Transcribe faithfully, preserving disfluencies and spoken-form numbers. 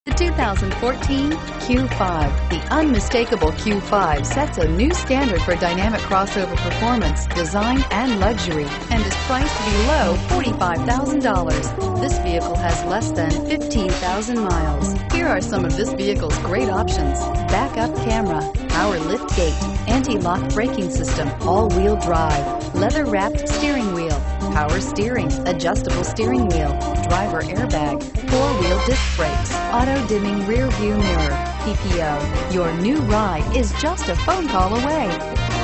The two thousand fourteen Q five. The unmistakable Q five sets a new standard for dynamic crossover performance, design, and luxury, and is priced below forty-five thousand dollars. This vehicle has less than fifteen thousand miles. Here are some of this vehicle's great options: backup camera, power lift gate, anti-lock braking system, all-wheel drive, leather-wrapped steering wheel, power steering, adjustable steering wheel, driver airbag, four-wheel disc brakes, auto-dimming rear view mirror, P P O. Your new ride is just a phone call away.